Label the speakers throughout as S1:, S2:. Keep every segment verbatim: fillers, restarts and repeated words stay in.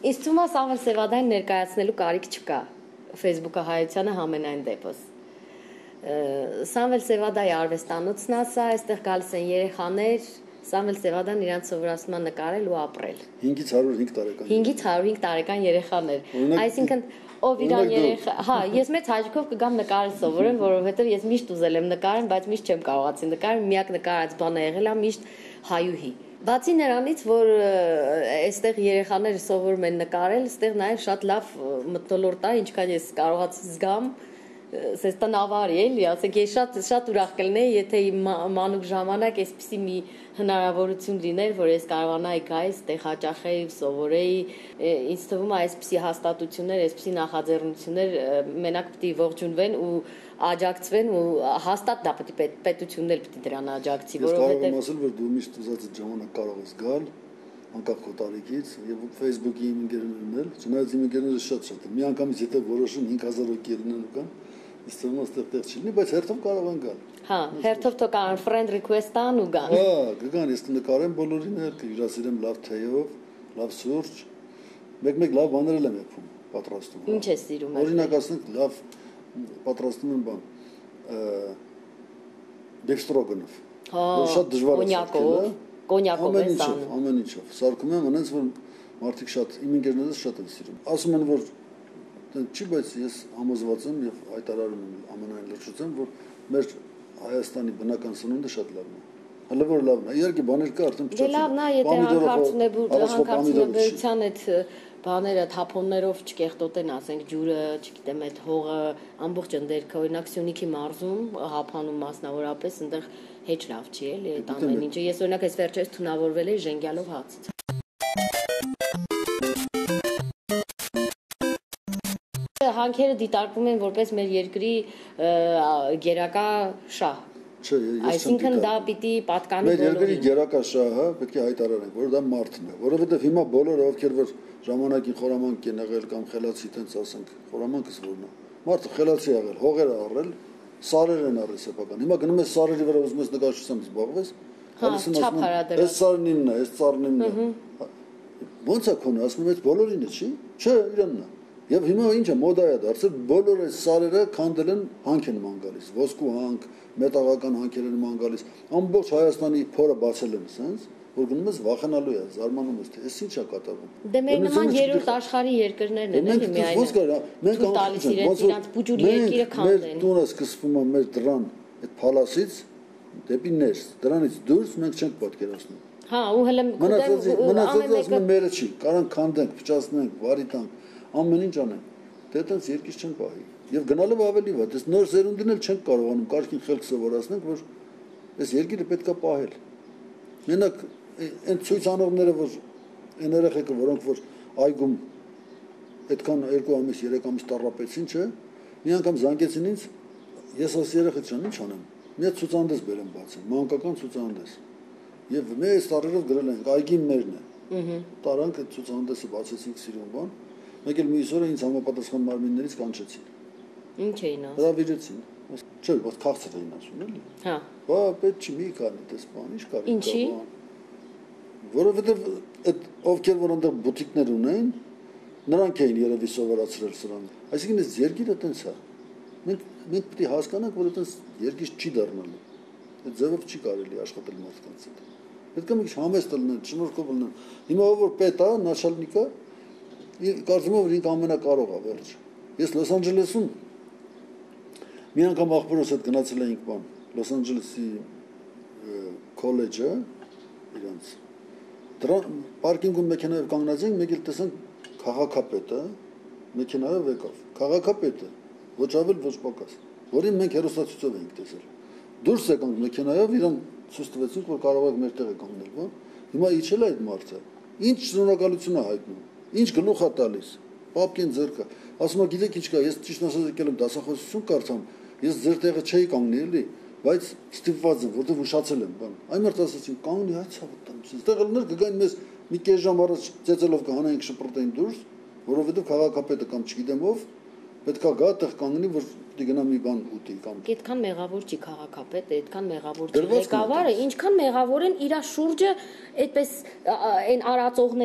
S1: Ինձ թվում է Սամվել Սևադային ներկայացնելու կարիք չկա Facebook-ը հայությանը համենայն դեպս։ Սամվել Սևադայի արվեստանոցն է սա, այստեղ գալիս են երեխաներ, Սամվել Սևադան իրանց սովորացնում է նկարել ու ապրել։
S2: հինգից հարյուր հինգ տարեկան։
S1: հինգից հարյուր հինգ տարեկան երեխաներ։ Այսինքն ով իրան երեխա, հա, ես մեծ հաճույքով կգամ նկարել սովորեմ, որովհետև ես միշտ ուզել եմ նկարել, բայց միշտ չեմ կարողացել նկարել, միակ նկարած բանը եղել է միշտ հայուհի։ Բացի նրանից, որ այստեղ երեխաները սովորում են նկարել, այստեղ նաև շատ լավ մթնոլորտ է, ինչքան ես կարողացի զգամ, սեստանավարի էլի, ասեք, ես շատ շատ ուրախ կլինեի, եթե մանուկ ժամանակ այսպիսի մի հնարավորություն լիներ, որ ես կարողանայի գալ, այստեղ հաճախեի, սովորեի, ինձ թվում է այսպիսի հաստատություններ, այսպիսի նախաձեռնություններ մենակ պետք է ողջունվեն ու աջակցվեն ու հաստատ դա պետք է պետությունն էլ պետք է դրան աջակցի,
S2: որովհետև ես կարող եմ ասել, որ դու միշտ ուզած ժամանակ կարող ես գալ, անկախ քո տարիքից, եւ Facebook-ի իմ ընկերներն էլ, չնայած իմ ընկերները շատ-շատ են։ Մի անգամից եթե որոշում հինգ հազար հոգի լինեն ու կան, իսկ թվում է այստեղ տեղ չի լինի, բայց հերթով կարող են գալ։
S1: Հա, հերթով թող կան friend request-ան ու գան։
S2: Հա, կգան, ես նկարեմ բոլորին էլ, կհյուրասիրեմ լավ թեյով, լավ սուրճ, մեկ-մեկ լավ բաներ եմ եփում, պատրաստում։
S1: Ինչ ես սիրում։
S2: Օրինակ ասենք լավ պատրաստում եմ բան, բեֆստրոգանով։
S1: Հա,
S2: շատ դժվար է։
S1: կոնյակով, կոնյակով է սանում։
S2: Ամեն ինչով, սարքում եմ, այնպես որ մարդիկ շատ, իմ ընկերներս շատ են սիրում։ Ասում են, որ չի, բայց ես համոզված եմ եւ հայտարարում եմ ամենայն լրջությամբ, որ մեր Հայաստանի բնական սնունդը շատ լավն է։ Հələ որ լավն է։ Իհարկե բաներ կա, արդեն փչացել։
S1: Դե լավն է, եթե հանքարդյունաբերության այդ բաները թափոններով չկեղտոտեն, ասենք ջուրը, չգիտեմ, այդ հողը, ամբողջ ընդերքը, օրինակ Սյունիքի մարզում, Հափանում մասնավորապես, այնտեղ հեչ լավ չի, էլի, այդ ամեն ինչը։ Ես օրինակ այս վերջերս թունավորվել էի ժենգյալով հացից։ Հանքերը դիտարկվում են որպես մեր երկրի գերակա շահ։
S2: Չէ,
S1: այսինքն դա պիտի պատկանի
S2: բոլորին։ Մեր երկրի գերակա շահը պետք է հայտարարենք, որ դա մարդն է, որովհետև հիմա բոլորը ովքեր որ ժամանակին խորամանկ են եղել կամ խելացի տենց ասենք, խորամանկս որն է։ Մարդը խելացի եղել, հողեր է առել, սարեր են առել սեփական։ Հիմա գնում ես սարերի վրա ուզում ես նկարչությամբ զբաղվես,
S1: հալիսն ասում են,
S2: այս սարն իմն է, այս ծառն իմն է։ Ոնց է քոնը, ասում ես բոլորին է, չի։ Չէ, իրանն է։ Եվ հիմա ինչ է մոդա է դարձել, բոլոր այս սարերը քանդել են, հանք են ման գալիս, ոսկու հանք, մետաղական հանքեր են ման գալիս, ամբողջ Հայաստանի փորը բացել են սենց, որ գնում ես վախենալու է, զարմանում ես, թե այս ինչ է կատարվում։
S1: Դե մեր նման երրորդ աշխարհի երկրներն են, էլի միայն։
S2: Ոնց կա, մենք
S1: տալիս իրենց իրանց բուջուր երկիրը քանդեն։
S2: Մեր տունը սկսվում է մեր դրան, այդ փալասից դեպի ներս, դրանից դուրս մենք չենք պատկերացնում։
S1: Հա, ու հələ
S2: մնացածը ասում մերը չի, կարան քանդենք, փչացնենք, վարի տանք, ամեն ինչ անենք։ Դե այդպես երկիր չեն պահի։ Եվ գնալով ավելի վատ, այս նոր սերունդին էլ չենք կարողանում կարգին խելք սովորացնենք, որ այս երկիրը պետք է պահել։ Մենակ այն ցույց անողները, որ այն երեխեքը, որոնք որ այգում այդքան երկու ամիս, երեք ամիս տառապեցին, չէ, մի անգամ զանգեցին ինձ, ես ասի երեխեքան ինչ անեմ։ Մի հատ ցուցահանդես բերեմ բացեմ, մանկական ցուցահանդես։ Եվ մենք տարերով գրել ենք, այգին մերն է։ Ահա։ Տարանք այդ ցուցահանդեսը բացեցինք սիրուն բան։ Մեկ էլ մյուս օրը ինձ համապատասխան մարմիններից կանչեցին։
S1: Ինչ էին ասում։
S2: Հրավիրեցին։ Չէ, ոչ քաղցր էին ասում, էլի։ Հա։ Բա պետք չի մի քանի դες բան, ի՞նչ կարի։
S1: Ինչի։
S2: Որովհետև այդ ովքեր որ այնտեղ բուտիկներ ունեն, նրանք էին երևի սովորացրել սրան։ Այսինքն այս երկիրը տենց է։ Մենք մենք պետք է հասկանանք, որ այդպես երկիր չի դառնալու։ Այդ ձևով չի կարելի աշխատել մարդկանց հետ։ Պետք է մի քիչ համեստ լինեն, շնորհքով լինեն։ Հիմա ով որ պետ է, նաշալնիկը կարծում եմ, որ ինքը ամենակարող է, վերջ։ Ես Լոս Անջելեսում մի անգամ աղբորոս հետ գնացել էինք բան, Լոս Անջելեսի քոլեջը, իրանց։ Դրան պարկինգում մեքենայով կանգնած ենք, մեկ էլ տեսանք քաղաքապետը, մեքենայով եկավ։ Քաղաքապետը, ոչ ավել, ոչ պակաս, որին մենք հերոսացույցով էինք տեսել։ Դուրս եկանք մեքենայով, իրան ցույց տվեցինք, որ կարող եք մեր տեղը կանգնել, բան։ Հիմա իջել է այդ մարդը։ Ինչ շնորհակալություն է հայտնում։ Ինչ գլուխ է տալիս, պապկին ձեռքը, ասում է գիտեք ինչ կա, ես ճիշտ ասած եկել եմ դասախոսություն կարդամ, ես ձեր տեղը չէի կանգնի էլի, բայց ստիպված եմ, որտեղ ուշացել եմ, բան։ Այն մարդը ասացին, կանգնի, այ ցավը տամ, այստեղ ելներ կգային մեզ մի կես ժամ առաջ ծեծելով կհանայինք շպրտային դուրս, որովհետև քաղաքապետը կամ չգիտեմ ով պետքա գա տեղ կանգնի, որ պիտի գնա մի բան ուտի կամ։
S1: Այդքան մեղավոր չի քաղաքապետը, այդքան մեղավոր չի ղեկավարը, ինչքան մեղավոր են իր շուրջը այդպես այն արածողները։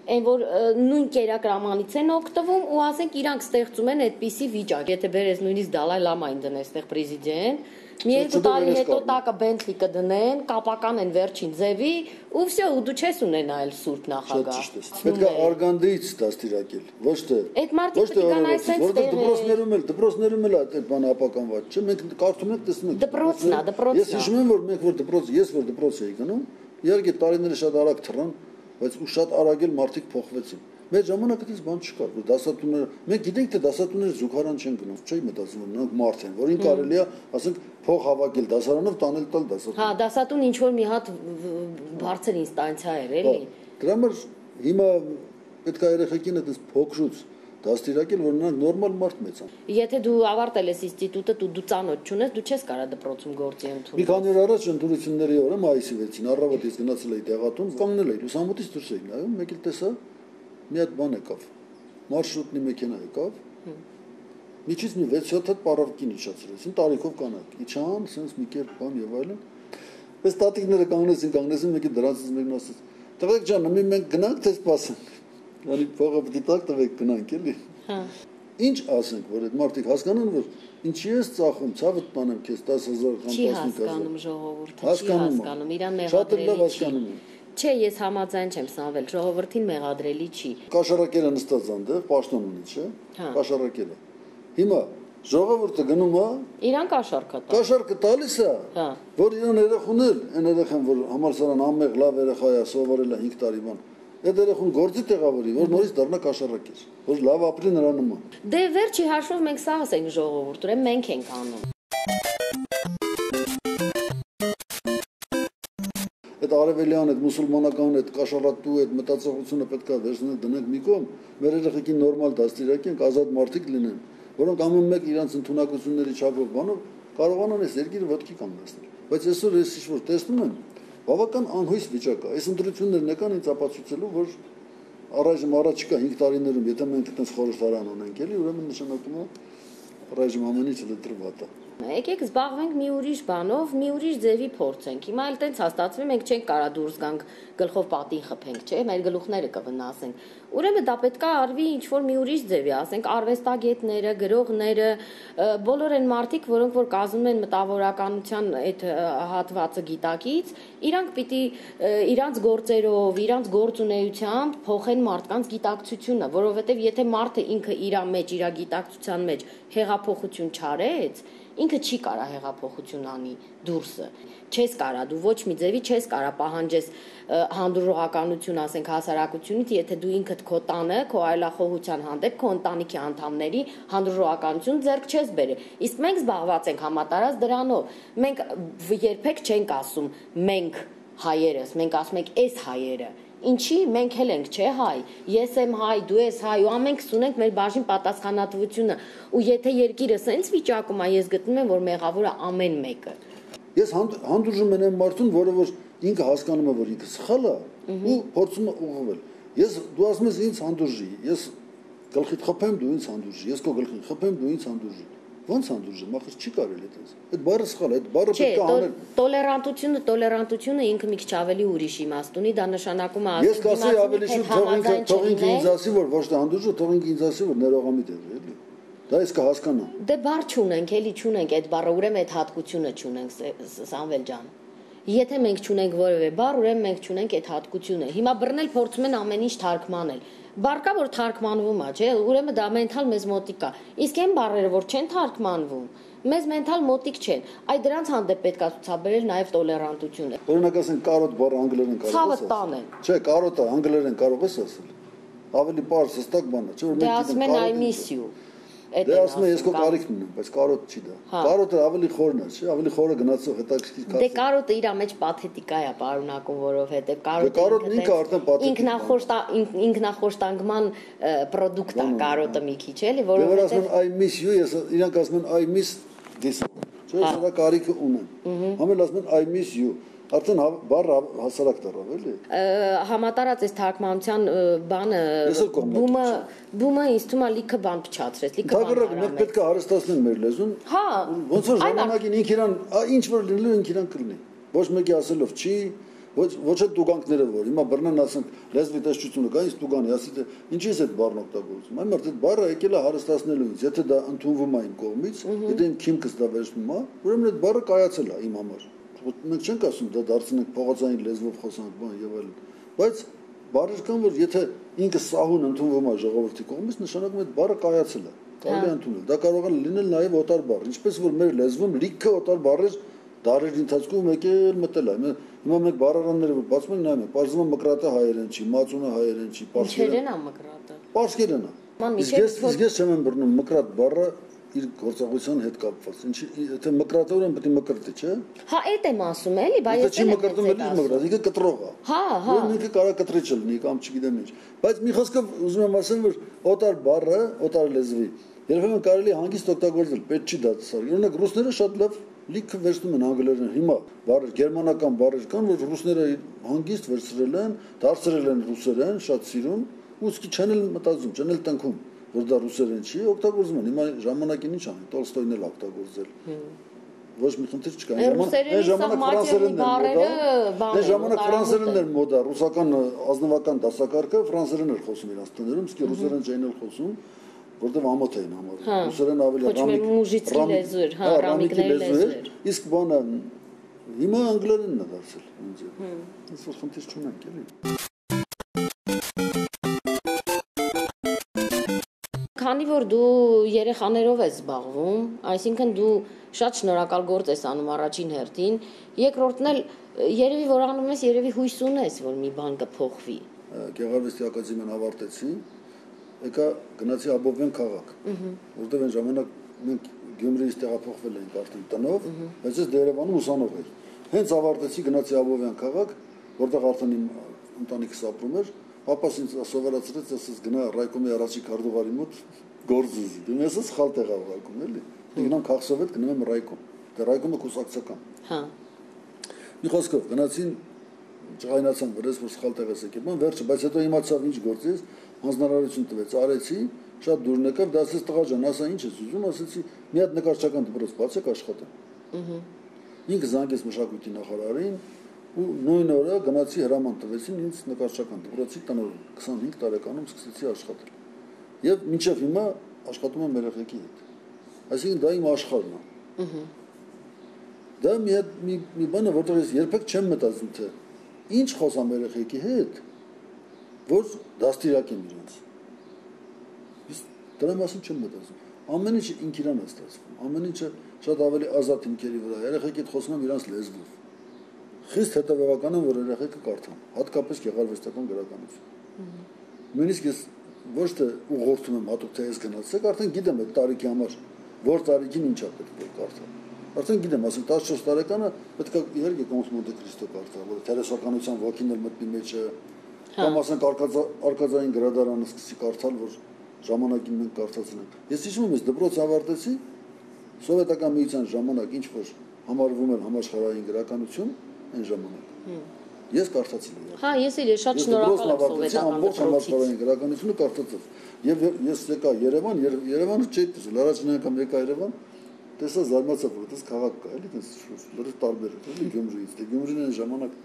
S1: Այն որ նույն կերակրամանից են օգտվում ու ասենք իրանք ստեղծում են այդպիսի վիճակ, եթե բերես նույնիսկ Դալայ Լամային դնես այդտեղ պրեզիդենտ, մի երկու տարի հետո տակը Բենթլի կդնեն, կապական են վերջին ձևի ու վсё, ու դու չես ունենա այլ սուրբ նախագահ։
S2: Պետք է արգանդից դաստիարակել, ոչ թե
S1: Այդ մարդիկ պետք է կան այսպես տեղեր։
S2: Դպրոցներում էլ, դպրոցներում էլ այդ բանը ապականված չէ, մենք կարդում ենք, տեսնում ենք։
S1: Դպրոցն է, դպրոցն է։
S2: Ես հիշում եմ, որ մենք որ դպրոց, ես որ դպրոց էի գնում, իհարկե տարիները շատ արագ թռան, բայց ու շատ արագ էլ մարդիկ փոխվեցին։ Մեր ժամանակից բան չկար, որ դասատուները, մենք գիտենք թե դասատուները զուգարան չեն գնում, չէի մտածում, որ նրանք մարդ են, որին կարելի է, ասենք, փող հավաքել դասարանով տանել տալ դասատուն։
S1: Հա, դասատուն ինչ որ մի հատ բարձր ինստանցիա էր, էլի։
S2: Դրա համար հիմա պետք է երեխեքին այդպես փոքրուց դաստիարակել, որ նրանք նորմալ մարդ մեծ են։
S1: Եթե դու ավարտել ես ինստիտուտը, դու դու ծանոթ չունես, դու չես կարա դպրոցում գործի ընդունել։
S2: Մի քանի օր առաջ ընտրությունների օրը մայիսի վեցին առավոտ ես գնացել էի տեղատուն, կանգնել էի լուսամուտից դուրս էի նայում, մեկ էլ տեսա մի հատ բան եկավ։ Մարշրուտնի մեքենա եկավ։ Միջից մի վեց-հատ հատ պարավկին իջացրեցին, տարիքով կանակ։ Իջան, sense մի կերպ բան եւ այլն։ Պես տատիկները կանգնեցին, կանգնեցին, մեկը դրանից մեկն ասաց. «Տղեկ ջան, մենք գնանք թե սպասենք»։ Անի փողը պիտի տակ տվեք գնանք էլի։
S1: Հա։
S2: Ինչ ասենք, որ այդ մարդիկ հասկանան, որ ինչի ես ծախում, ցավը տանեմ քեզ դաս հազար կամ
S1: Չի
S2: տասնհինգ հազար։
S1: հասկանում ժողովուրդը, չի հասկանում, իրան
S2: Շատ լավ
S1: մեղադրելի չի։
S2: հասկանում եմ։
S1: Չէ, ես համաձայն չեմ, Սամվել, ժողովրդին մեղադրելի չի։
S2: Կաշառակերը նստած այնտեղ, պաշտոն ունի, չէ՞։
S1: Հա։
S2: Կաշառակերը։ Հիմա ժողովուրդը գնում է,
S1: Իրան կաշառք տա։
S2: կաշառքը տալիս է,
S1: Հա։
S2: որ իրան երեխուն էլ, այն երեխան, որ համալսարան ամեղ լավ երեխա է, սովորել է հինգ տարի բան, այդ երեխուն գործի տեղավորի, որ նորից դառնա կաշառակեր, որ լավ ապրի նրա նման։
S1: Դե վերջի հաշվով մենք սա ասենք ժողովուրդ, ուրեմն մենք ենք անում։
S2: Այդ արևելյան, այդ մուսուլմանական, այդ կաշառատու, այդ մտածողությունը պետք է վերցնել դնենք մի կողմ, մեր երեխեքին նորմալ դաստիարակենք, ազատ մարդիկ լինեն, որոնք ամեն մեկ իրանց ընդունակությունների չափով բանով կարողանան այս երկիրը ոտքի կանգնեցնել։ Բայց այսօր ես ինչ որ տեսնում եմ, բավական անհույս վիճակ է։ Այս ընտրություններն եկան ինձ ապացուցելու, որ առայժմ առաջիկա հինգ տարիներում, եթե մենք այդպես խորհրդարան ունենք, էլի, ուրեմն նշանակում է առայժմ ամեն ինչ լտրված է։
S1: Եկեք զբաղվենք մի ուրիշ բանով, մի ուրիշ ձևի փորձենք։ Հիմա էլ տենց հաստատվում մենք չենք կարա դուրս գանք գլխով պատին խփենք, չէ՞, մեր գլուխները կվնասենք։ Ուրեմն դա պետք է արվի ինչ որ մի ուրիշ ձևի, ասենք արվեստագետները, գրողները, բոլոր այն մարդիկ, որոնք որ կազմում են մտավորականության այդ հատվածը գիտակից, իրանք պիտի իրանց գործերով, իրանց գործունեությամբ փոխեն մարդկանց գիտակցությունը, որովհետև եթե մարդը ինքը իր մեջ, իր գիտակցության մեջ հեղափոխություն չարեց, ինքը չի կարա հեղափոխություն անի դուրսը։ Չես կարա, դու ոչ մի ձևի չես կարա պահանջես հանդուրժողականություն, ասենք հասարակությունից, եթե դու ինքդ քո տանը, քո այլախոհության հանդեպ, քո ընտանիքի անդամների հանդուրժողականություն ձեռք չես բերել։ Իսկ մենք զբաղված ենք համատարած դրանով։ Մենք երբեք չենք ասում մենք հայերս, մենք ասում ենք էս հայերը։ Ինչի մենք էլ ենք, չէ, հայ։ Ես եմ հայ, դու ես հայ, ու ամենքս ունենք մեր բաժին պատասխանատվությունը։ Ու եթե երկիրը սենց վիճակում է, ես գտնում եմ, որ մեղավորը ամեն մեկը։
S2: Ես հանդուրժում եմ մարդուն, որը որ ինքը հասկանում է, որ ինքը սխալ է, ու փորձում է ուղղվել։ Ես դու ասում ես ինձ հանդուրժի, ես գլխիդ խփեմ, դու ինձ հանդուրժի, ես քո գլխին խփեմ, դու ինձ հանդուրժի։ Ոնց հանդուրժեմ, ախր չի կարելի այդպես։ Այդ բառը սխալ է, այդ բառը պետք է անել։
S1: Տոլերանտությունը, տոլերանտությունը ինքը մի քիչ ավելի ուրիշ իմաստ ունի, դա նշանակում է
S2: ասել։ Ես կասեի ավելի շուտ թողինք ինձ ասի, որ ոչ թե հանդուրժը, թողինք ինձ ասի, որ ներողամիտ է, էլի։ Դա ես կհասկանամ։
S1: Դե բառ չունենք, էլի չունենք այդ բառը, ուրեմն այդ հատկությունը չունենք, Սամվել ջան։ Եթե մենք չունենք որևէ բառ, ուրեմն մենք չունենք այդ հատկությունը։ Հիմա բռնել փորձում են ամեն ինչ թարգմանել։ Բառ կա, որ թարգմանվում է, չէ՞, ուրեմն դա մենթալ մեզ մոտիկ է։ Իսկ այն բառերը, որ չեն թարգմանվում, մեզ մենթալ մոտիկ չեն։ Այ դրանց հանդեպ պետք է ցուցաբերել նաև տոլերանտությունը։
S2: Օրինակ ասենք կարոտ բառը անգլերեն կարող ես։
S1: Ցավը տան են։
S2: Չէ, կարոտը անգլերեն կարող ես ասել։ Ավելի բարձ հստակ բան է, չէ՞ որ
S1: մենք ասում են I miss you։
S2: Դե ասում եմ ես քո կարիքն ունեմ, բայց կարոտ չի դա։ Կարոտը ավելի խորն է, չէ՞, ավելի խորը գնացող հետաքրքիր կասի։
S1: Դե կարոտը իր մեջ պաթետիկա է պարունակում, որովհետև
S2: կարոտը ինքը արդեն պաթետիկ է։
S1: Ինքնախոշտա ինքնախոշտանգման պրոդուկտ է կարոտը մի քիչ, էլի,
S2: որովհետև ասում են I miss you, ես իրանք ասում են I miss this, չէ՞, ես դա կարիքը ունեմ։ Համել ասում են I miss you։ Արդեն բառը հասարակ դառավ, էլի։
S1: Համատարած այս թարգմանության բանը բումը բումը ինձ թվում է լիքը բան փչացրեց, լիքը բան։
S2: Դակրակ մենք պետք է հարստացնենք մեր լեզուն։
S1: Հա։
S2: Ոնց որ ժամանակին ինք իրան ինչ որ լինելու ինք իրան կլինի։ Ոչ մեկի ասելով չի, Ոչ ոչ էլ տուգանքները որ հիմա բռնան ասենք լեզվի տեսչությունը կա ինձ տուգանի ասի թե ինչի է այդ բառն օգտագործում այն մարդը բառը եկել է հարստացնելու ինձ եթե դա ընդունվում է իմ կողմից եթե իմ քիմքս դա վերջնում է ուրեմն այդ բառը կայացել է իմ համար մենք չենք ասում դա դարձնենք փողոցային լեզվով խոսանք բան եւ այլն բայց բառեր կան որ եթե ինքը սահուն ընդունվում է ժողովրդի կողմից նշանակում է այդ բառը կայացել է կարելի է ընդունել դա կարող է լինել նաեւ օտար բառ ինչպես որ մեր լեզվում լիքը օտար բառեր դարերի ընթացքում եկել մտել է հիմա մենք բառարանները որ բացում ենք նայում ենք բարձրացումը մկրատը հայերեն չի մածունը հայերեն չի
S1: պարսկերեն է մկրատը
S2: պարսկերեն է իսկ ես չեմ բռնում մկրատ բառը իր գործողության հետ կապված ինչի եթե մկրատը ուրեմն պետք է մկրտի չէ
S1: հա այդ եմ ասում էլի բայց
S2: ես մկրտում եմ մկրատ ինքը կտրող է
S1: հա հա
S2: ինքը կարող կտրիչ լինի կամ չգիտեմ ինչ բայց մի խոսքով ուզում եմ ասեմ որ օտար բառը օտար լեզվի երբեմն կարելի է հանգիստ օգտագործել պետք չի դա ցար օրինակ ռուսները շատ լավ լիքը վերցնում են անգլերեն հիմա բառեր գերմանական բառեր կան որ ռուսները հանգիստ վերցրել են դարձրել են ռուսերեն շատ սիրուն ու իսկի չեն էլ մտածում չեն էլ տնքում որ դա ռուսերեն չի օգտագործում են հիմա ժամանակին ինչ անի տոլստոյն էլ օգտագործել ոչ մի խնդիր չկա այն ժամանակ ֆրանսերենն էր մոդա այն ժամանակ ֆրանսերենն էր մոդա ռուսական ազնվական դասակարգը ֆրանսերեն էր խոսում իրանց տներում իսկի ռուսերեն չէին էլ խոսում որտեղ ամոթ էին համարում ռուսերեն ավելի ռամիկ
S1: մուժիցկի լեզու էր հա ռամիկների լեզու էր
S2: իսկ բանը հիմա անգլերենն է դարձել ինձ ես որ խնդիր չունենք էլի
S1: քանի որ դու երեխաներով ես զբաղվում այսինքն դու շատ շնորհակալ գործ ես անում առաջին հերթին երկրորդն էլ երևի որ անում ես երևի հույս ունես որ մի բան կփոխվի
S2: Գեղարվեստի ակադեմիան ավարտեցի եկա գնացի Աբովյան քաղաք, որտեղ այն ժամանակ մենք Գյումրիից տեղափոխվել էինք արդեն տնով, բայց ես Երևանում ուսանող էի։ Հենց ավարտեցի գնացի Աբովյան քաղաք, որտեղ արդեն իմ ընտանիքս ապրում էր, պապաս ինձ սովորացրեց, ասես գնա ռայկոմի առաջի քարտուղարի մոտ գործ ուզի։ Դու ես սխալ տեղ ավարկում էլի։ Գնամ քաղսովետ գնում եմ ռայկոմ։ Դե ռայկոմը կուսակցական։
S1: Հա։
S2: Մի խոսքով գնացին ջղայնացան վրես որ սխալ տեղ ես եկել։ Ման վերջը, բայց հետո իմացավ ինչ գործ ես, հանձնարարություն տվեց, արեցի, շատ դուրն եկավ, դա ասեց տղա ջան, ասա ինչ ես ուզում, ասեցի, մի հատ նկարչական դպրոց բացեք աշխատեմ։ Ահա։ Ինքը զանգեց մշակույթի նախարարին ու նույն օրը գնացի հրաման տվեցին ինձ նկարչական դպրոցի տնօրեն, քսանհինգ տարեկանում սկսեցի աշխատել։ Եվ մինչև հիմա աշխատում եմ երեխեքի հետ։ Այսինքն դա իմ աշխարհն է։ Ահա։ Դա մի հատ մի մի բան է, որտեղ ես երբեք չեմ մտածում թե ինչ խոսամ երեխեքի հետ, որ դաստիարակեմ իրենց։ Իսկ դրա մասին չեմ մտածում։ Ամեն ինչը ինք իրան է ստացվում։ Ամեն ինչը շատ ավելի ազատ ինքերի վրա։ Երեխեքի հետ խոսում եմ իրանց լեզվով։ Խիստ հետևողական եմ, որ երեխեքը կարդան, հատկապես գեղարվեստական գրականություն։ Նույնիսկ ես ոչ թե ուղղորդում եմ հատուկ թե ես գնացեք, արդեն գիտեմ այդ տարիքի համար, որ տարիքին ինչա պետք է կարդալ։ Արդեն գիտեմ, ասենք տասնչորս տարեկանը պետք է իհարկե Կոմս Մոնտե Քրիստո կարդալ, որ թերեսականության ոգին էլ մտնի մեջը, կամ ասենք արկածային գրադարանը սկսի կարդալ, որ ժամանակին մենք կարդացնենք։ Ես հիշում եմ, ես դպրոց ավարտեցի, սովետական միության ժամանակ ինչ որ համարվում էր համաշխարհային գրականություն, այն ժամանակ։ Ես կարդացել եմ։
S1: Հա, ես էլ շատ շնորհակալ եմ սովետական
S2: ամբողջ համաշխարհային գրականությունը կարդացել։ Եվ ես եկա Երևան, Երևանը չէի տեսել, առաջին անգամ եկա Երևան, տեսա զարմացա, որ դες քաղաք կա, էլի դες լրիվ տարբեր է, էլի Գյումրիից, դե Գյումրին այն ժամանակ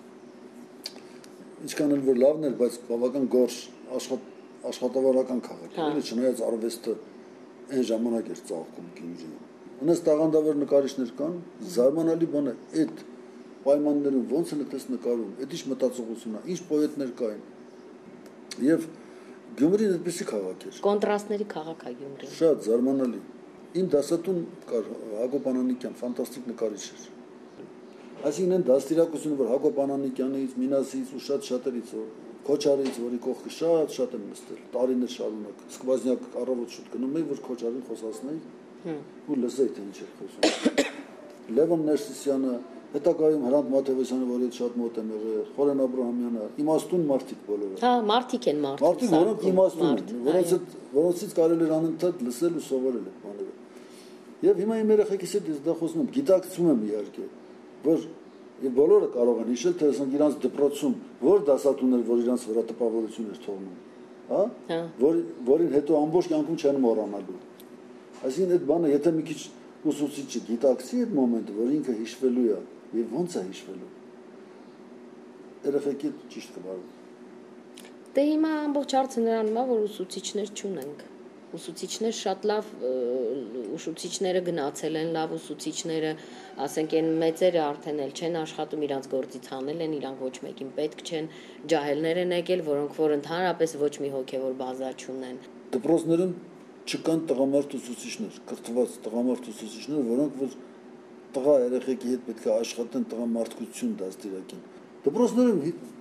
S2: ինչքան էլ որ լավն էր, բայց բավական գորշ աշխատ աշխատավարական քաղաք, էլի չնայած արվեստը այն ժամանակ էր ծաղկում Գյումրիում։ Ունես տաղանդավոր նկարիչներ կան, զարմանալի բան է, այդ պայմաններում ոնց են այդպես նկարում, այդ ինչ մտածողություն է, ինչ պոետներ կային։ Եվ Գյումրին այդպեսի քաղաք էր։
S1: Կոնտրաստների քաղաք է Գյումրին։
S2: Շատ զարմանալի։ Իմ դասատուն կար Հակոբ Անանիկյան, ֆանտաստիկ նկարիչ էր։ Այսինքն այն դաստիարակությունը, որ Հակոբ Անանիկյանից, Մինասից ու շատ շատերից, Քոչարից, որի կողքը շատ-շատ եմ նստել, տարիներ շարունակ։ Սկվազնյակ առավոտ շուտ գնում էի, որ Քոչարին խոսացնեի ու լսեի թե ինչ էր խոսում։ Լևոն Ներսիսյանը, հետագայում Հրանտ Մաթևոսյանը, որի հետ շատ մոտ եմ եղել, Խորեն Աբրահամյանը, իմաստուն մարդիկ բոլորը։
S1: Հա, մարդիկ են մարդիկ։
S2: Մարդիկ, որոնք իմաստուն են, որոնց որոնցից կարելի է անընդհատ լսել ու սովորել այդ բաները։ Եվ հիմա իմ երեխեքիս հետ ես դա խոսում եմ, գիտակցում եմ իհարկե, որ եւ բոլորը կարող են հիշել, թե ասենք իրանց դպրոցում որ դասատուն էր, որ իրանց վրա տպավորություն էր թողնում, հա, որ որին հետո ամբողջ կյանքում չեն մոռանալու։ Այսինքն այդ բանը, եթե մի քիչ ուսուցիչը գիտակցի այդ մոմենտը, որ ինքը հիշվելու է եւ ոնց է հիշվելու։ երեխեքի ճիշտ կվարվի։
S1: Դե հիմա ամբողջ հարցը նրանում է, որ ուսուցիչներ չունենք։ Ուսուցիչներ շատ լավ ուսուցիչները գնացել են, լավ ուսուցիչները, ասենք այն մեծերը արդեն էլ չեն աշխատում, իրանց գործից հանել են, իրանք ոչ մեկին պետք չեն, ջահելներ են եկել, որոնք որ ընդհանրապես ոչ մի հոգևոր բազա չունեն։
S2: Դպրոցներում չկան տղամարդ ուսուցիչներ, կրթված տղամարդ ուսուցիչներ, որոնք որ տղա երեխեքի հետ պետք է աշխատեն, տղամարդկություն դաստիարակեն։ Դպրոցներում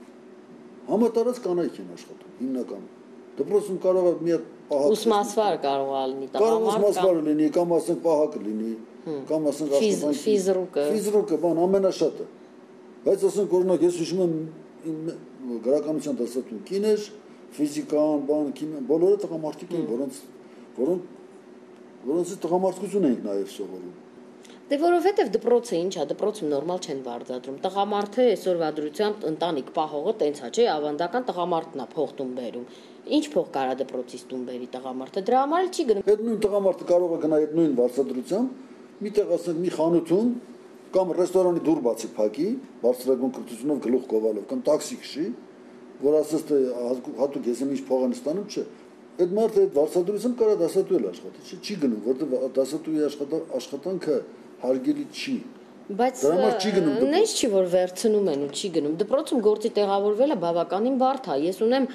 S2: համատարած կանայք են աշխատում, հիմնականում։ Դպրոցում կարող է մի հատ պահակ
S1: ուսմասվար կարող է լինի,
S2: կարող ուսմասվար լինի, կամ ասենք պահակ լինի, կամ ասենք
S1: աշխատանքի ֆիզրուկը,
S2: ֆիզրուկը, բան ամենաշատը։ Բայց ասենք օրինակ ես հիշում եմ գրականության դասատու կիներ, ֆիզիկան, բան, քիմիա, բոլորը տղամարդիկ են, որոնց որոնք որոնցից տղամարդկություն ենք նաև սովորում։
S1: Դե որովհետև դպրոցը ինչ է, դպրոցում նորմալ չեն վարձատրում։ Տղամարդը այսօրվա դրությամբ ընտանիք պահողը տենց է, չէ, ավանդական տղամարդն է փող տուն բերում։ Ինչ փող կարա դպրոցից տուն բերի տղամարդը, դրա համար չի գնում։
S2: Այդ նույն տղամարդը կարող է գնա այդ նույն վարձատրությամբ, միտեղ ասենք մի խանութում կամ ռեստորանի դուր բացի փակի, բարձրագույն կրթությունով գլուխ գովալով կամ տաքսի քշի, որ ասես թե հատուկ ես ինչ փող են ստանում, չէ։ Այդ մարդը այդ վարձատրությամբ կարա դասատու էլ աշխատի, չէ, չի գնում, որտեղ դասատուի աշխատանքը հարգելի չի։
S1: Բայց նենց չի որ վերցնում են ու չի գնում։ Դպրոցում գործի տեղավորվելը բավականին բարդ է։ Ես ունեմ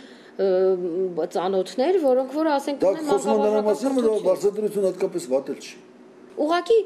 S1: ծանոթներ, որոնք որ ասենք
S2: ունեն մանկավարժական կրթություն, վարձատրությունը հատկապես վատ էլ չի։
S1: Ուղղակի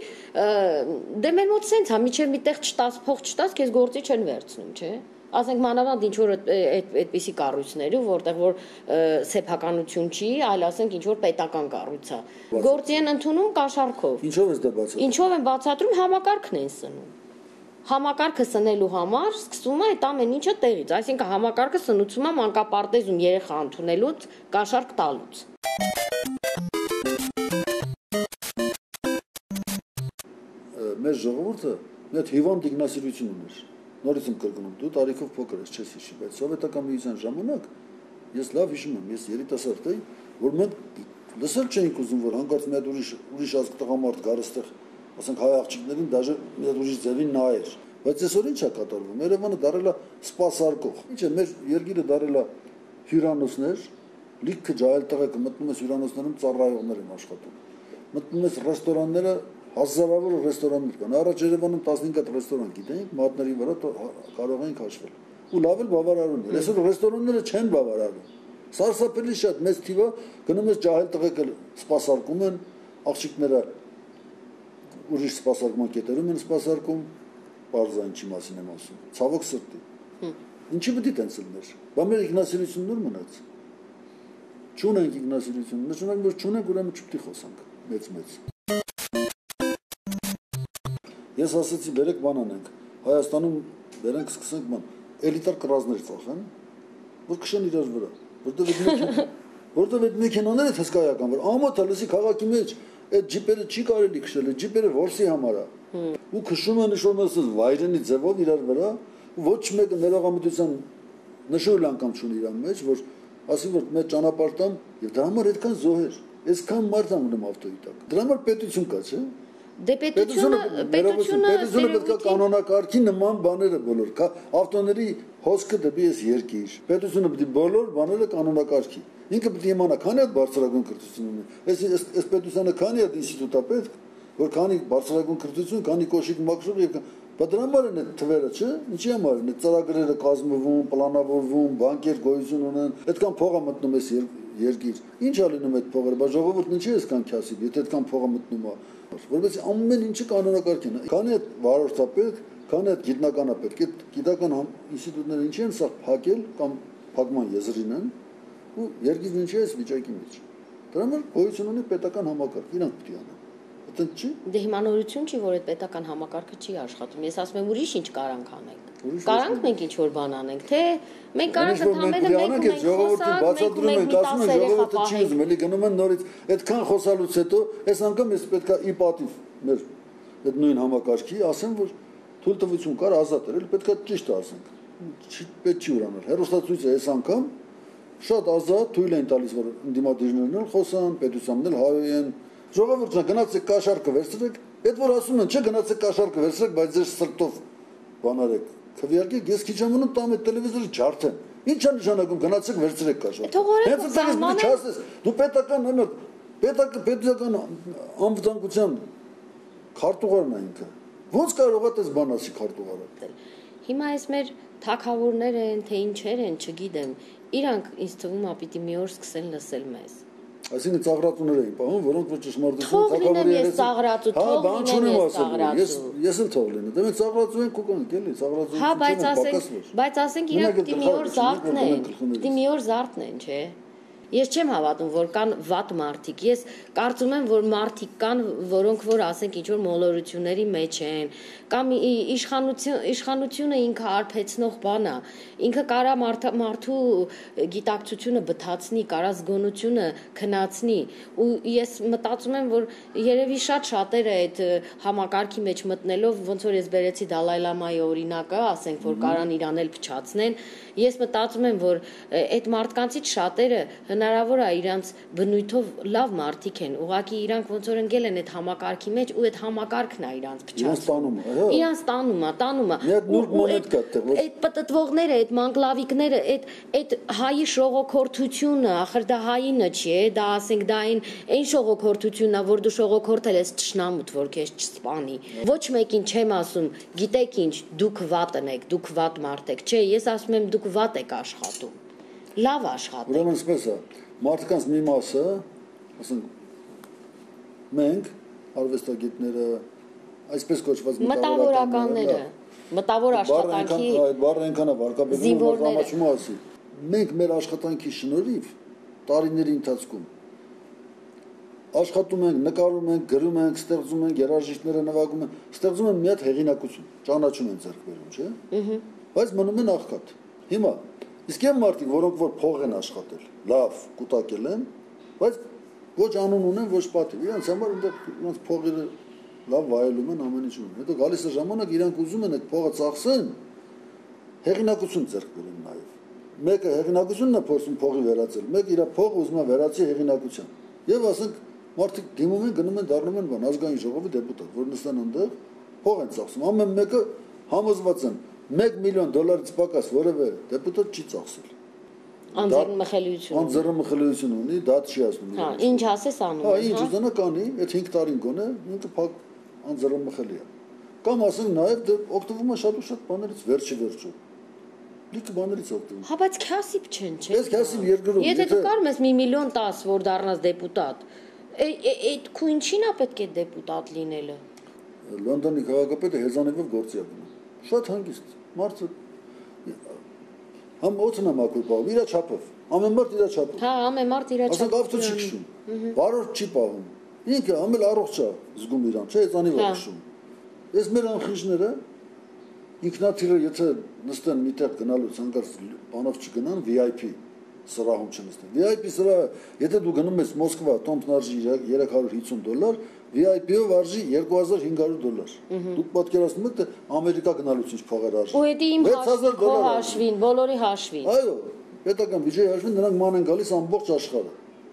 S1: դե մեր մոտ սենց է, միջև միտեղ չտաս, փող չտաս, քեզ գործի չեն վերցնում, չէ։ Ասենք մանավանդ ինչ որ այդպիսի կառույցներու, որտեղ որ սեփականություն չի, այլ ասենք ինչ որ պետական կառույց է։ Գործի են ընդունում կաշառքով։
S2: Ինչով ես դա բացատրում։
S1: Ինչով են բացատրում, համակարգն են սնում։ Համակարգը սնելու համար սկսում է այդ ամեն ինչը տեղից, այսինքն համակարգը սնուցում է մանկապարտեզում երեխա ընդունելուց, կաշառք տալուց։
S2: Մեր ժողովուրդը մի հատ հիվանդ ինքնասիրություն ուներ։ Նորից եմ կրկնում, դու տարիքով փոքր ես, չես հիշի, բայց սովետական միության ժամանակ ես լավ հիշում եմ, ես երիտասարդ էի, որ մենք լսել չէինք ուզում, որ հանկարծ մի հատ ուրիշ ուրիշ ազգ տղամարդ գար այստեղ, ասենք հայ աղջիկներին դաժե մի հատ ուրիշ ձևին նայեր։ Բայց այսօր ինչ է կատարվում։ Երևանը դարել է սպասարկող։ Ինչ է, մեր երկիրը դարել է հյուրանոցներ, լիքը ջահել տղեկ մտնում ես հյուրանոցներում ծառայողներ են աշխատում։ Մտնում ես ռեստորանները, հազարավոր ռեստորաններ կան։ Առաջ Երևանում տասնհինգ հատ ռեստորան գիտենք, մատների վրա կարող ենք հաշվել։ Ու լավ էլ բավարարում էր։ Այսօր ռեստորանները չեն բավարարում։ Սարսափելի շատ մեծ թիվը գնում ես ջահել տղեկը սպասարկում են, աղջիկները ուրիշ սպասարկման կետերում են սպասարկում, բարձրան չի մասին եմ ասում։ Ցավոք սրտի։ Ինչի պետք է տենց լիներ։ Բա մեր ինքնասիրությունն ուր մնաց։ Չունենք ինքնասիրություն, նշանակում որ չունենք, ուրեմն չպետք է խոսանք մեծ-մեծ։ Ես ասացի բերեք բան անենք, Հայաստանում բերենք սկսենք բան, էլիտար կռազներ ծախեն, որ քշեն իրար վրա, որտեղ այդ մեքենա, որտեղ այդ մեքենաները հսկայական, որ ամոթ լսի քաղաքի մեջ այդ ջիպերը չի կարելի քշել, այդ ջիպերը որսի համար է։ Ու քշում են նշում ասես վայրենի ձևով իրար վրա, ու ոչ մեկը ներողամտության նշույլ անգամ չունի իր մեջ, որ ասի որ մեր ճանապարհտամ եւ դրա համար այդքան զոհեր, այսքան մարդ անգամ ավտոյի տակ։ Դրա համար պետություն կա, չէ՞։
S1: Դե պետությունը պետությունը
S2: պետությունը պետք է կանոնակարգի նման բաները բոլոր ավտոների հոսքը դեպի ես երկիր պետությունը պետք է բոլոր բաները կանոնակարգի ինքը պետք է իմանա քանի հատ բարձրագույն կրթություն ունի այս այս պետությունը քանի հատ ինստիտուտ է պետք որ քանի բարձրագույն կրթություն քանի կոշիկ մաքրող եւ բայց դրա համար են այդ թվերը չէ ինչի համար են այդ ծրագրերը կազմվում պլանավորվում բանկեր գոյություն ունեն այդքան փող է մտնում այս երկիր ինչ է լինում այդ փողերը բայց ժողովուրդն ինչի է սկան քյասի եթե այդքան փող է մտնում է որովհետեւ ամեն ինչը կանոնակարգ են քանի այդ վարորդապետ քանի այդ գիտնականապետ այդ գիտական ինստիտուտները ինչի են սա փակել կամ փակման եզրին են ու երկիրն ինչի է այս վիճակի մեջ դրա համար գոյություն ունի պետական համակարգ իրանք պետք է անեն այդտեղ չի
S1: դե հիմա նորություն չի որ այդ պետական համակարգը չի աշխատում ես ասում եմ ուրիշ ինչ կարանք անենք կարանք մենք ինչ որ բան անենք թե մենք կարանք ընդհանրապես մենք մենք
S2: ժողովրդին բացատրում ենք ասում են ժողովուրդը չի ուզում էլի գնում են նորից այդքան խոսալուց հետո այս անգամ ես պետքա ի պատիվ մեր այդ նույն համակարգի ասեմ որ թույլտվություն կար ազատ էր էլ պետքա ճիշտ ասենք չի պետք չի ուրանալ հերոստացույցը այս անգամ շատ ազատ թույլ են տալիս որ դիմադիրներն էլ խոսան պետությանն էլ հայոյեն ժողովուրդը գնացեք կաշառքը վերցրեք այդ որ ասում են չէ գնացեք կաշառքը վերցրեք բայց ձեր սրտով բանարեք քվեարկեք, ես քիչ եմ ունում տամ այդ տելևիզորը ջարդեն։ Ինչ է նշանակում գնացեք վերցրեք կաշառք։
S1: Թող օրենք
S2: Հենց այդպես
S1: սահմանը-
S2: մի չասես, դու պետական նոր պետական պետական անվտանգության քարտուղարն է ինքը։ Ոնց կարող է դες բան ասի քարտուղարը։
S1: Հիմա այս մեր թակավորներ են, թե ինչեր են, չգիտեմ։ Իրանք ինձ թվում է պիտի մի օր սկսեն լսել մեզ։
S2: Այսինքն ծաղրատուներ էին պահում, որոնք որ ճշմարտությունը
S1: Թող լինեմ
S2: թագավորի
S1: ես
S2: երեսը-
S1: ծաղրատու,
S2: Հա,
S1: թող
S2: բան
S1: լինեմ
S2: չունեմ
S1: ես
S2: ասելու,
S1: ծաղրատու։
S2: Ես ես էլ թող լինեմ։ Դե մենք ծաղրատու ենք ու կանք էլի, ծաղրատու
S1: Հա, բայց
S2: չենք
S1: ասենք,
S2: պակասվոր։
S1: բայց ասենք
S2: Մենակ
S1: իրանք
S2: էլ
S1: պիտի մի օր
S2: գլխավորը
S1: զարթնեն,
S2: չունենք, որ գնանք
S1: պիտի մի օր զարթնեն, չէ։ Ես չեմ հավատում, որ կան վատ մարդիկ։ Ես կարծում եմ, որ մարդիկ կան, որոնք որ ասենք ինչ որ մոլորությունների մեջ են, կամ ի- իշխանություն իշխանությունը ինքը արփեցնող բան է։ Ինքը կարա մարդ, մարդու գիտակցությունը բթացնի, կարա զգոնությունը քնացնի։ Ու ես մտածում եմ, որ երևի շատ շատերը այդ համակարգի մեջ մտնելով, ոնց որ ես բերեցի Դալայ Լամայի օրինակը, ասենք, որ կարան իրան էլ փչացնեն, ես մտածում եմ, որ այդ մարդկանցից շատերը հնարավոր է իրանց բնույթով լավ մարդիկ են, ուղղակի իրանք ոնց որ ընկել են այդ համակարգի մեջ ու այդ համակարգն է իրանց
S2: Իրանց
S1: փչացնում։
S2: տանում է, հա։
S1: Իրանց տանում է, տանում է։
S2: Մի հատ նուրբ
S1: Ու- ու
S2: մոմենտ
S1: այդ-
S2: կա այդտեղ, որ-
S1: Այդ պտտվողները, այդ մանկլավիկները, այդ այդ հայի շողոքորթությունը, ախր դա հայինը չի, է, դա ասենք դա այն այն շողոքորթությունն է, որ դու շողոքորթել ես ճշնամուտ, որ քեզ չսպանի։ Ոչ մեկին չեմ ասում, գիտեք ինչ, դուք վատն եք, դուք վատ մարդ եք, չէ, ես ասում եմ դուք վատ եք աշխատում։ Լավ աշխատեք։
S2: Ուրեմն սպես է, մարդկանց մի մասը, ասենք, մենք արվեստագետները, այսպես կոչված
S1: Մտավորականները, մտավոր աշխատանքի
S2: այդ բառը այնքան է վարկաբեկում, որ
S1: զինվորները։
S2: համաչում ասի։ Մենք մեր աշխատանքի շնորհիվ տարիների ընթացքում աշխատում ենք, նկարում ենք, գրում ենք, ստեղծում ենք, երաժիշտները նվագում են, ստեղծում են մի հատ հեղինակություն, ճանաչում են ձեռք բերում, չէ՞։ Բայց մնում են աղքատ։ Հիմա իսկ այն մարդիկ, որոնք որ փող են աշխատել, լավ, կուտակել են, բայց ոչ անուն ունեն, ոչ պատիվ։ Իրանց համար այնտեղ իրանց փողերը լավ վայելում են, ամեն ինչ ունեն։ Հետո գալիս է ժամանակ, իրանք ուզում են այդ փողը ծախսեն, հեղինակություն ձեռք բերեն նաև։ Մեկը հեղինակությունն է փորձում փողի վերածել, մեկը իր փողը ուզում է վերածի հեղինակության։ Եվ ասենք մարդիկ դիմում են, գնում են, դառնում են բան, ազգային ժողովի դեպուտատ, որ նստան այնտեղ, փող են ծախսում։ Ամեն մեկը համոզված են մեկ միլիոն դոլարից պակաս որևէ դեպուտատ չի ծախսել։
S1: անձեռնմխելիություն։
S2: Անձեռնմխելիություն ունի, դա չի ասում։
S1: Հա, ինչ ասես անում
S2: Հա,
S1: ես,
S2: ինչ
S1: հա։
S2: ուզենա կանի, այդ հինգ տարին գոնե, ինքը փակ անձեռնմխելի է։ Կամ ասենք նաև դե օգտվում է շատ ու շատ բաներից վերջի վերջո։ Լիքը բաներից օգտվում։
S1: Հա, բայց քյասիպ չեն, չէ՞։
S2: Ես քյասիպ երկրում,
S1: Եթե դու
S2: եթե-
S1: կարում ես մի միլիոն տաս, որ դառնաս դեպուտատ, այդ քու ինչին է պետք է դեպուտատ լինելը։
S2: Լոնդոնի քաղաքապետը հեզանիվով գործի է գնում։ Շատ հանգիստ։ Մարդը համ օծն է մաքուր պահում, իր չափով։ Ամեն մարդ իր չափով։
S1: Հա, ամեն մարդ իր
S2: Ասենք
S1: չափով
S2: ավտո չի քշում։ Վարորդ չի պահում։ Ինքը ամեն առողջ է զգում իրան, չէ՞, հեզանիվ է
S1: Հա։
S2: քշում։ Ես մեր անխիժները ինքնաթիռը եթե նստեն միտեղ գնալու ցանկած բանով չգնան V I P սրահում չնստեն։ V I P սրահը, եթե դու գնում ես Մոսկվա, տոմպն արժի երեք հարյուր հիսուն դոլար, V I P-ով արժի երկու հազար հինգ հարյուր դոլար։ Դուք պատկերացնում եք, թե Ամերիկա գնալուց ինչ փողեր արժի։
S1: Ու դա իմ
S2: վեց հազար
S1: հաշվին, քո
S2: դոլար արժի։
S1: հաշվին, բոլորի հաշվին։
S2: Այո, պետական բյուջեի հաշվին նրանք ման են գալիս ամբողջ աշխարհը։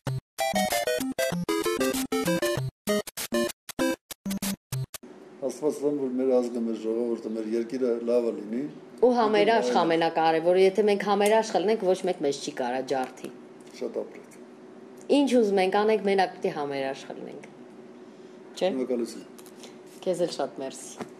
S2: Աստված վան որ մեր ազգը, մեր ժողովուրդը, մեր երկիրը լավը լինի։
S1: Ու համերաշխ ամենակարևորը, եթե մենք համերաշխ լինենք, ոչ մեկ մեզ չի կարա ջարդի։
S2: Շատ ապրեք։
S1: Ինչ ուզում ենք անենք, մենակ պիտի համերաշխ լինենք։ Չէ՞։
S2: Շնորհակալություն։
S1: Քեզ էլ շատ մերսի։